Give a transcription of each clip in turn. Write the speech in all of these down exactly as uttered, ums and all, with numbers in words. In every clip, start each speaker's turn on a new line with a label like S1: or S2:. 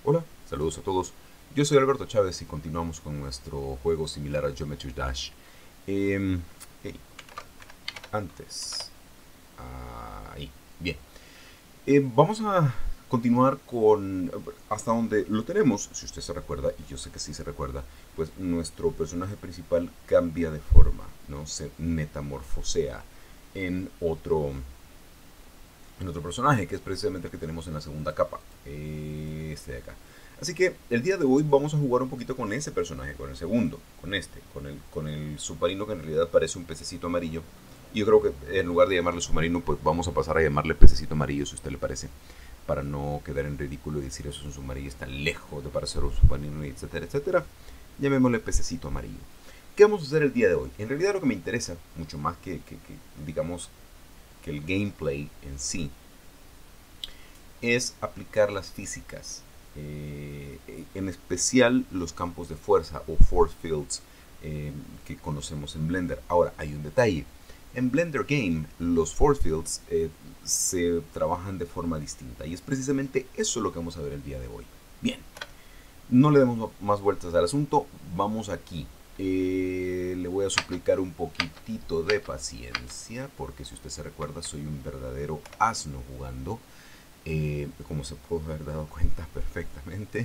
S1: Hola, saludos a todos. Yo soy Alberto Chávez y continuamos con nuestro juego similar a Geometry Dash. Eh, hey, antes. Ahí. Bien. Eh, vamos a continuar con hasta donde lo tenemos, si usted se recuerda, y yo sé que sí se recuerda, pues nuestro personaje principal cambia de forma, ¿no? Se metamorfosea en otro, en otro personaje, que es precisamente el que tenemos en la segunda capa, este de acá. Así que el día de hoy vamos a jugar un poquito con ese personaje, con el segundo, con este, con el, con el submarino que en realidad parece un pececito amarillo. Y yo creo que en lugar de llamarle submarino, pues vamos a pasar a llamarle pececito amarillo, si a usted le parece, para no quedar en ridículo y decir eso es un submarino, está lejos de parecer un submarino, etcétera, etcétera. Llamémosle pececito amarillo. ¿Qué vamos a hacer el día de hoy? En realidad lo que me interesa, mucho más que, que, que digamos, que el gameplay en sí, es aplicar las físicas, eh, en especial los campos de fuerza o force fields eh, que conocemos en Blender. Ahora, hay un detalle. En Blender Game, los force fields eh, se trabajan de forma distinta y es precisamente eso lo que vamos a ver el día de hoy. Bien, no le demos más vueltas al asunto, vamos aquí. Eh, le voy a suplicar un poquitito de paciencia porque si usted se recuerda soy un verdadero asno jugando, eh, como se puede haber dado cuenta perfectamente.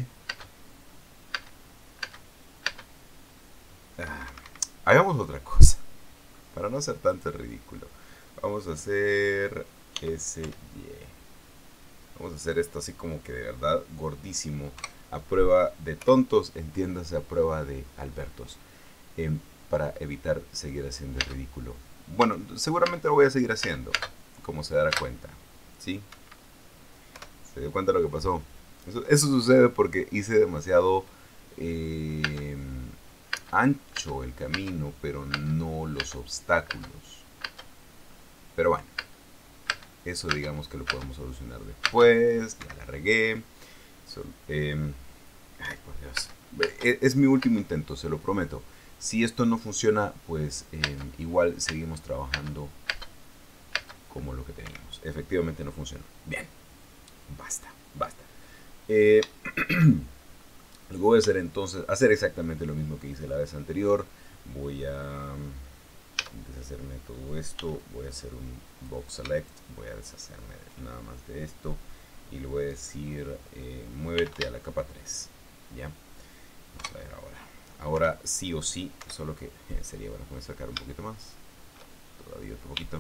S1: Ah, hagamos otra cosa, para no hacer tanto ridículo. Vamos a hacer ese... Yeah. Vamos a hacer esto así como que de verdad gordísimo. A prueba de tontos, entiéndase, a prueba de Albertos. Eh, para evitar seguir haciendo el ridículo. Bueno, seguramente lo voy a seguir haciendo, como se dará cuenta. ¿Sí? ¿Se dio cuenta de lo que pasó? Eso, eso sucede porque hice demasiado eh, ancho el camino, pero no los obstáculos. Pero bueno, eso digamos que lo podemos solucionar después. Ya la regué. So, eh, ay, por Dios. Es, es mi último intento, se lo prometo. Si esto no funciona, pues eh, igual seguimos trabajando como lo que tenemos. Efectivamente no funcionó. Bien, basta, basta. Eh, Lo que voy a hacer entonces, hacer exactamente lo mismo que hice la vez anterior. Voy a deshacerme de todo esto. Voy a hacer un box select. Voy a deshacerme nada más de esto. Y le voy a decir, eh, muévete a la capa tres. ¿Ya? Vamos a ver ahora. Ahora sí o sí, solo que eh, sería bueno, voy a sacar un poquito más. Todavía otro poquito.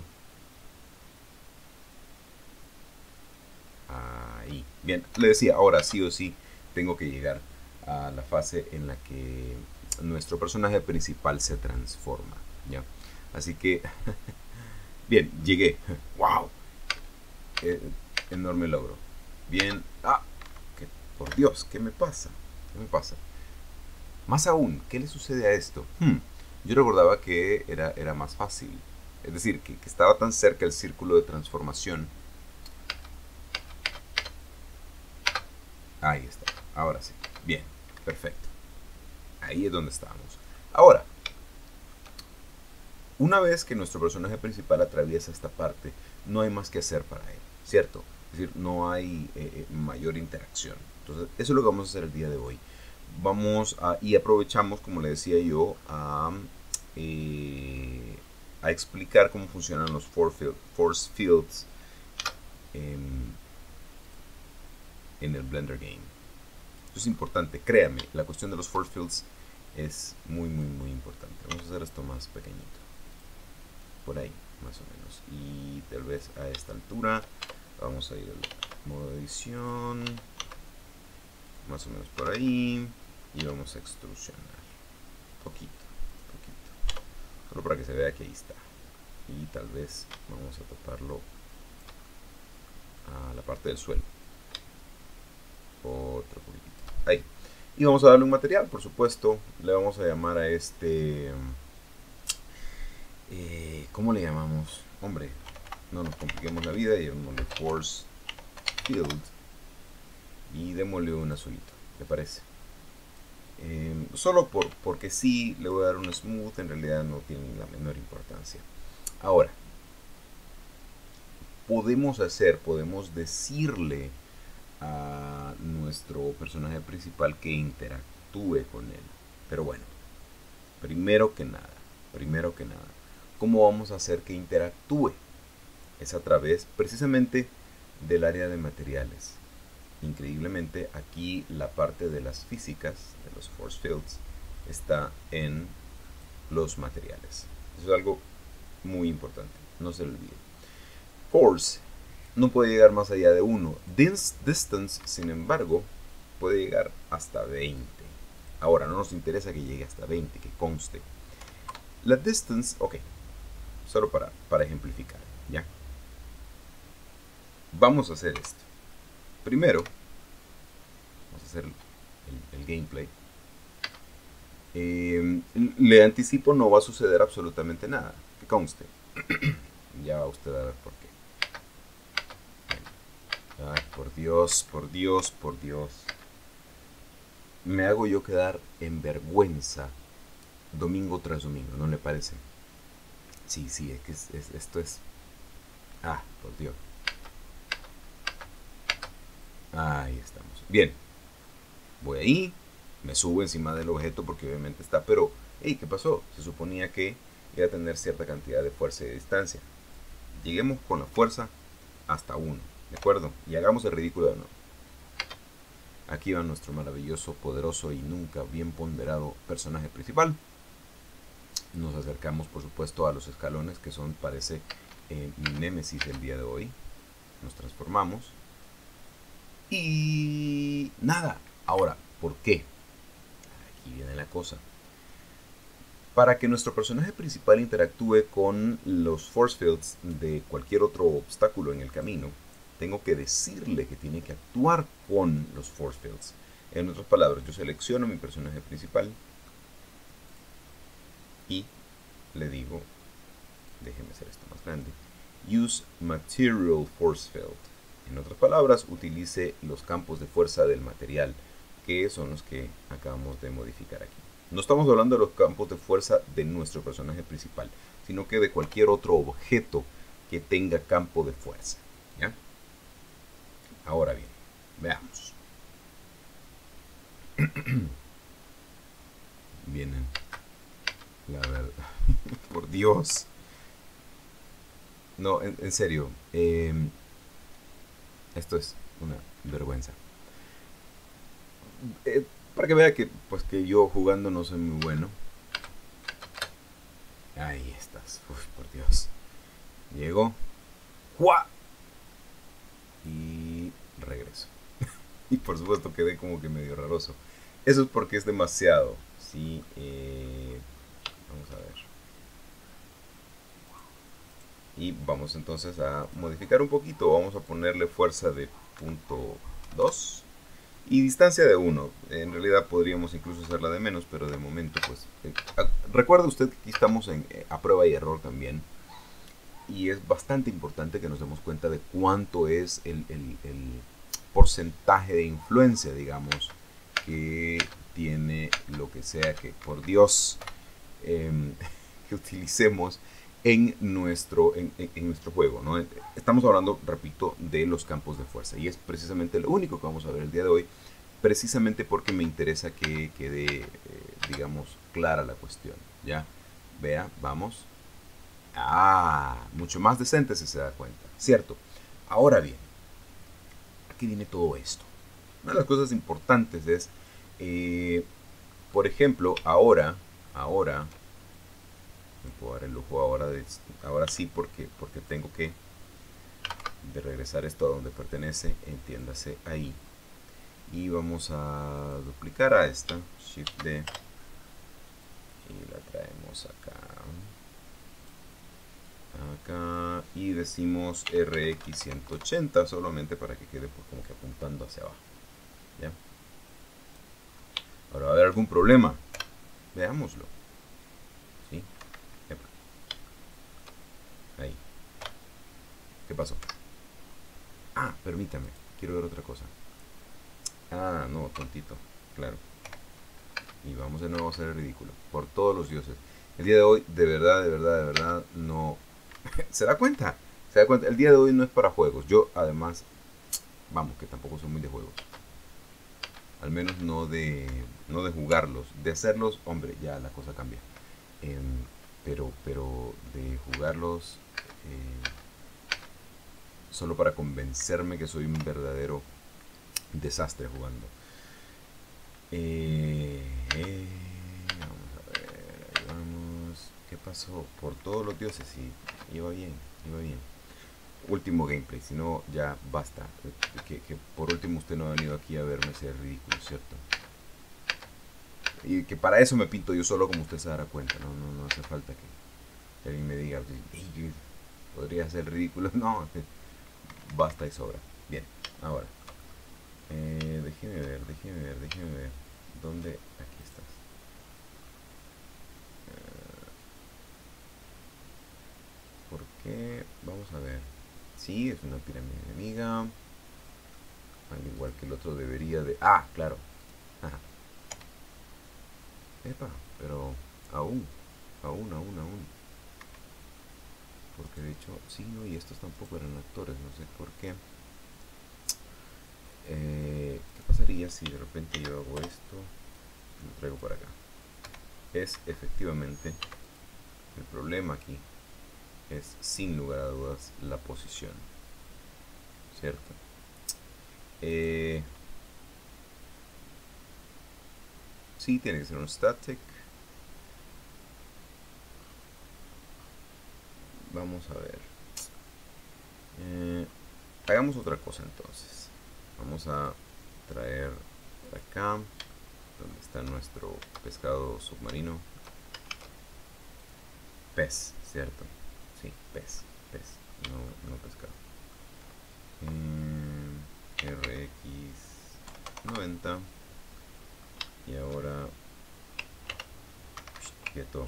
S1: Ahí. Bien, le decía, ahora sí o sí tengo que llegar a la fase en la que nuestro personaje principal se transforma, ¿ya? Así que, bien, llegué. ¡Wow! Eh, enorme logro. Bien. ¡Ah! Que, por Dios, ¿qué me pasa? ¿Qué me pasa? Más aún, ¿qué le sucede a esto? Hmm, yo recordaba que era, era más fácil. Es decir, que, que estaba tan cerca el círculo de transformación. Ahí está. Ahora sí. Bien. Perfecto. Ahí es donde estábamos. Ahora, una vez que nuestro personaje principal atraviesa esta parte, no hay más que hacer para él, ¿cierto? Es decir, no hay eh, mayor interacción. Entonces, eso es lo que vamos a hacer el día de hoy. Vamos a, y aprovechamos, como le decía yo, a, eh, a explicar cómo funcionan los force fields en, en el Blender Game. Esto es importante, créame, la cuestión de los force fields es muy, muy, muy importante. Vamos a hacer esto más pequeñito. Por ahí, más o menos. Y tal vez a esta altura vamos a ir al modo de edición. Más o menos por ahí. Y vamos a extrusionar. Poquito, poquito. Solo para que se vea que ahí está. Y tal vez vamos a taparlo a la parte del suelo. Otro poquitito. Ahí. Y vamos a darle un material, por supuesto. Le vamos a llamar a este... Eh, ¿Cómo le llamamos? Hombre, no nos compliquemos la vida. Llamémosle Force Field. Y démosle un azulito, ¿le parece? Eh, solo por, porque sí le voy a dar un smooth. En realidad no tiene la menor importancia. Ahora, podemos hacer, podemos decirle a nuestro personaje principal que interactúe con él. Pero bueno, primero que nada, primero que nada, ¿cómo vamos a hacer que interactúe? Es a través precisamente del área de materiales. Increíblemente aquí la parte de las físicas, de los force fields, está en los materiales. Eso es algo muy importante, no se lo olvide. Force no puede llegar más allá de uno. Distance, sin embargo, puede llegar hasta veinte. Ahora, no nos interesa que llegue hasta veinte, que conste. La distance, ok, solo para, para ejemplificar, ¿ya? Vamos a hacer esto. Primero, vamos a hacer el, el gameplay. Eh, le anticipo, no va a suceder absolutamente nada, que conste. Ya va usted a ver por qué. Ay, por Dios, por Dios, por Dios. Me hago yo quedar en vergüenza domingo tras domingo, ¿no le parece? Sí, sí, es que es, es, esto es... Ah, por Dios. Ahí estamos. Bien. Voy ahí, me subo encima del objeto porque obviamente está, pero, hey, ¿qué pasó? Se suponía que iba a tener cierta cantidad de fuerza y de distancia. Lleguemos con la fuerza hasta uno, ¿de acuerdo? Y hagamos el ridículo de nuevo. Aquí va nuestro maravilloso, poderoso y nunca bien ponderado personaje principal. Nos acercamos, por supuesto, a los escalones que son, parece, eh, mi némesis el día de hoy. Nos transformamos. Y nada. Ahora, ¿por qué? Aquí viene la cosa. Para que nuestro personaje principal interactúe con los force fields de cualquier otro obstáculo en el camino, tengo que decirle que tiene que actuar con los force fields. En otras palabras, yo selecciono mi personaje principal y le digo, déjeme hacer esto más grande, use material force field. En otras palabras, utilice los campos de fuerza del material, que son los que acabamos de modificar aquí. No estamos hablando de los campos de fuerza de nuestro personaje principal, sino que de cualquier otro objeto que tenga campo de fuerza, ¿ya? Ahora bien, veamos. Vienen, la verdad, por Dios. No, en, en serio, eh, esto es una vergüenza. Eh, para que vea que, pues, que yo jugando no soy muy bueno. Ahí estás. Uf, por Dios. Llego. ¡Jua! Y regreso. Y por supuesto quedé como que medio raroso. Eso es porque es demasiado. Sí. Eh, vamos a ver. Y vamos entonces a modificar un poquito. Vamos a ponerle fuerza de punto dos. Y distancia de uno. En realidad podríamos incluso hacerla de menos, pero de momento pues... Eh, recuerde usted que aquí estamos en, eh, a prueba y error también. Y es bastante importante que nos demos cuenta de cuánto es el, el, el porcentaje de influencia, digamos, que tiene lo que sea que, por Dios, eh, que utilicemos en nuestro, en, en, en nuestro juego, ¿no? Estamos hablando, repito, de los campos de fuerza. Y es precisamente lo único que vamos a ver el día de hoy, precisamente porque me interesa que quede, eh, digamos, clara la cuestión. ¿Ya? Vea, vamos. Ah, mucho más decente si se da cuenta, ¿cierto? Ahora bien, aquí viene todo esto. Una de las cosas importantes es, eh, por ejemplo, ahora, ahora, me puedo dar el lujo ahora de, ahora sí, porque, porque tengo que de regresar esto a donde pertenece, entiéndase ahí. Y vamos a duplicar a esta, Shift D, y la traemos acá. Acá y decimos R X ciento ochenta solamente para que quede pues como que apuntando hacia abajo. ¿Ya? Ahora va a haber algún problema. Veámoslo. ¿Sí? Epa. Ahí. ¿Qué pasó? Ah, permítame. Quiero ver otra cosa. Ah, no, tontito. Claro. Y vamos de nuevo a hacer el ridículo. Por todos los dioses. El día de hoy, de verdad, de verdad, de verdad, no... ¿Se da cuenta? ¿Se da cuenta? El día de hoy no es para juegos. Yo, además, vamos, que tampoco soy muy de juegos. Al menos no de, no de jugarlos. De hacerlos, hombre, ya la cosa cambia. Eh, pero, pero de jugarlos eh, solo para convencerme que soy un verdadero desastre jugando. Eh, eh, vamos a ver, ahí vamos. ¿Qué pasó? Por todos los dioses, sí, iba bien, iba bien. Último gameplay, si no ya basta. Que, que por último usted no ha venido aquí a verme ser ridículo, ¿cierto? Y que para eso me pinto yo solo, como usted se dará cuenta, no, no, no hace falta que, que alguien me diga, hey, podría ser ridículo, no, basta y sobra. Bien, ahora, eh, déjeme ver, déjeme ver, déjeme ver, ¿dónde? Aquí estás. Eh, ¿Por qué? Vamos a ver. Sí, es una pirámide enemiga. Al igual que el otro debería de... Ah, claro. Ajá. Epa, pero aún, aún, aún, aún. Porque de hecho, sí, no, y estos tampoco eran actores, no sé por qué. Eh, ¿Qué pasaría si de repente yo hago esto? Lo traigo para acá. Es efectivamente, el problema aquí es sin lugar a dudas la posición. ¿Cierto? Eh, sí, tiene que ser un static. Vamos a ver. Eh, hagamos otra cosa entonces. Vamos a traer acá donde está nuestro pescado submarino. Pez, ¿cierto? Sí, pez, pez, no, no pescado. Eh, R X noventa. Y ahora quieto.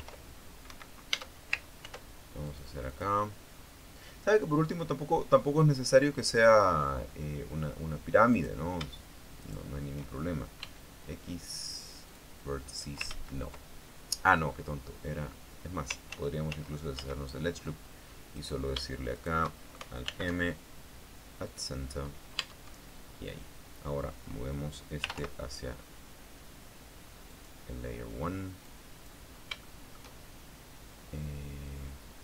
S1: Vamos a hacer acá. ¿Sabe que por último tampoco, tampoco es necesario que sea eh, una, una pirámide, ¿no? ¿no? No hay ningún problema. X vertices, no. Ah, no, qué tonto. Era, es más, podríamos incluso deshacernos del edge loop y solo decirle acá al M at center y ahí. Ahora movemos este hacia el layer uno. Eh,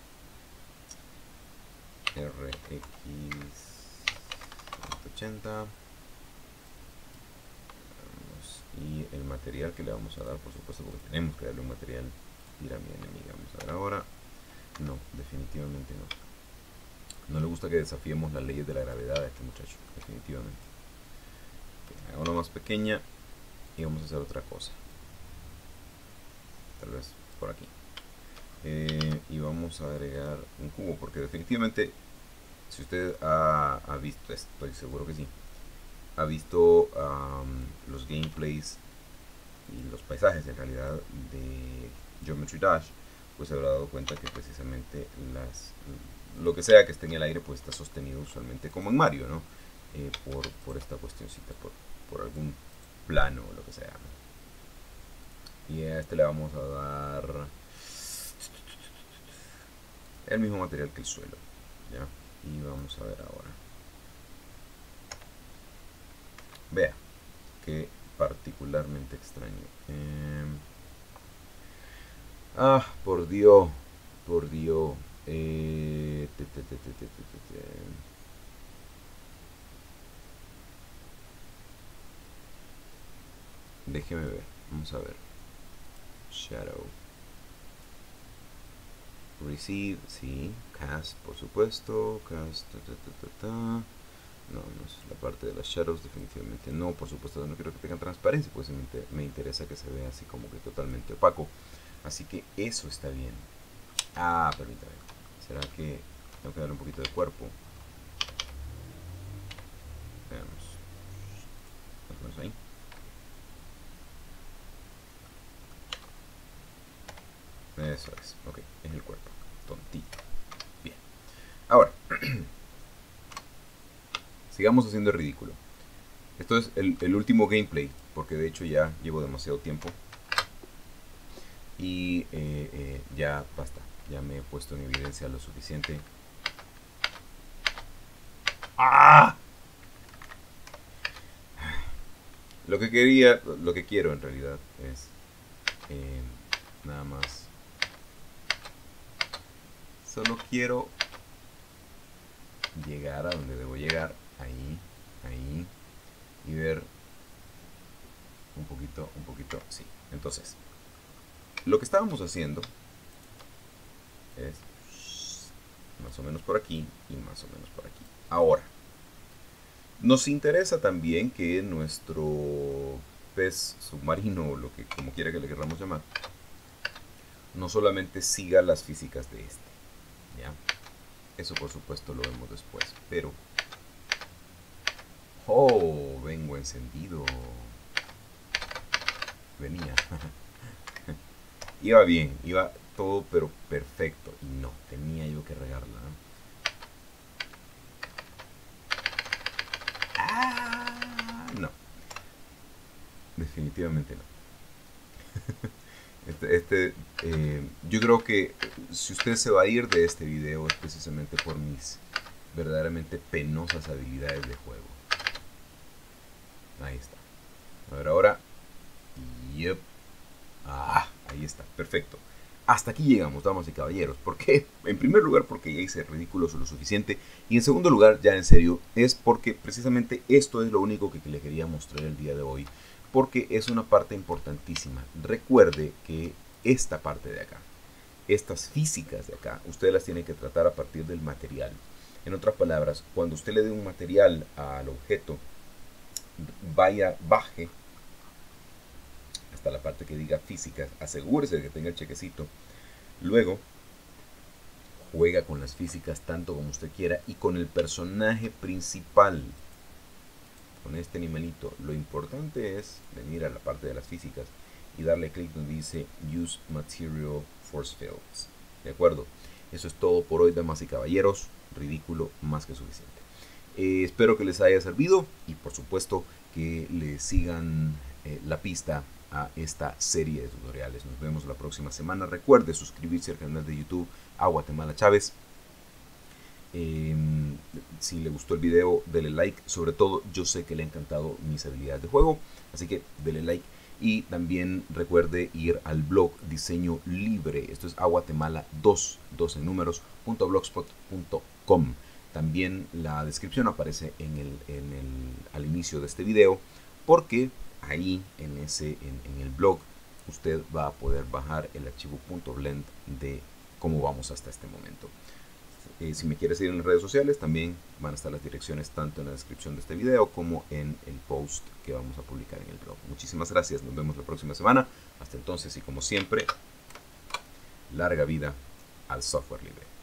S1: R X ciento ochenta. Y el material que le vamos a dar, por supuesto, porque tenemos que darle un material pirámide enemiga. Vamos a ver ahora. No, definitivamente no. No le gusta que desafiemos las leyes de la gravedad a este muchacho, definitivamente. Hago una más pequeña y vamos a hacer otra cosa. Tal vez por aquí. Eh, y vamos a agregar un cubo, porque definitivamente, si usted ha, ha visto, estoy seguro que sí, ha visto um, los gameplays y los paisajes en realidad de Geometry Dash, pues se habrá dado cuenta que precisamente las, lo que sea que esté en el aire pues está sostenido usualmente como en Mario, ¿no? Eh, por, por esta cuestioncita, por, por algún plano o lo que sea, ¿no? Y a este le vamos a dar el mismo material que el suelo, ¿ya? Y vamos a ver ahora. Vea, que particularmente extraño. Eh, ah, por Dios, por Dios. Eh, te, te, te, te, te, te, te. Déjeme ver, vamos a ver. Shadow. Receive, sí. Cast, por supuesto. Cast, ta, ta, ta, ta, ta. No, no es la parte de las shadows, definitivamente no. Por supuesto, no quiero que tengan transparencia, pues me, inter me interesa que se vea así como que totalmente opaco. Así que eso está bien. Ah, permítame. ¿Será que tengo que darle un poquito de cuerpo? Veamos. ¿Lo ponemos ahí? Eso es. Ok, es el cuerpo. Tontito. Bien. Ahora. Sigamos haciendo el ridículo. Esto es el, el último gameplay, porque de hecho ya llevo demasiado tiempo. Y eh, eh, ya basta. Ya me he puesto en evidencia lo suficiente. ¡Ah! lo que quería, lo que quiero en realidad es eh, nada más. Solo quiero llegar a donde debo llegar, ahí, ahí, y ver un poquito, un poquito, sí. Entonces, lo que estábamos haciendo es más o menos por aquí y más o menos por aquí. Ahora, nos interesa también que nuestro pez submarino, lo que como quiera que le queramos llamar, no solamente siga las físicas de este, ¿ya? Eso por supuesto lo vemos después, pero... ¡Oh! Vengo encendido. Venía. Iba bien, iba todo pero perfecto. Y no, tenía yo que regarla. Ah, no. Definitivamente no. Este, este eh, yo creo que si usted se va a ir de este video es precisamente por mis verdaderamente penosas habilidades de juego. Ahí está. A ver ahora. Yep. Ah, ahí está. Perfecto. Hasta aquí llegamos, damas y caballeros. ¿Por qué? En primer lugar porque ya hice ridículos lo suficiente. Y en segundo lugar, ya en serio, es porque precisamente esto es lo único que le quería mostrar el día de hoy. Porque es una parte importantísima. Recuerde que esta parte de acá, estas físicas de acá, usted las tiene que tratar a partir del material. En otras palabras, cuando usted le dé un material al objeto, vaya, baje hasta la parte que diga físicas, asegúrese de que tenga el chequecito. Luego, juega con las físicas tanto como usted quiera y con el personaje principal, con este animalito. Lo importante es venir a la parte de las físicas y darle clic donde dice Use Material Force Fields. ¿De acuerdo? Eso es todo por hoy, damas y caballeros. Ridículo más que suficiente. Eh, espero que les haya servido y por supuesto que le sigan eh, la pista a esta serie de tutoriales. Nos vemos la próxima semana. Recuerde suscribirse al canal de YouTube a Guatemala Chávez. Eh, si le gustó el video, dele like. Sobre todo, yo sé que le han encantado mis habilidades de juego, así que dele like. Y también recuerde ir al blog Diseño Libre. Esto es a Guatemala dos, dos en números, punto blogspot punto com. También la descripción aparece en el, en el, al inicio de este video, porque ahí en, ese, en, en el blog usted va a poder bajar el archivo .blend de cómo vamos hasta este momento. Eh, si me quiere seguir en las redes sociales, también van a estar las direcciones tanto en la descripción de este video como en el post que vamos a publicar en el blog. Muchísimas gracias, nos vemos la próxima semana. Hasta entonces y como siempre, larga vida al software libre.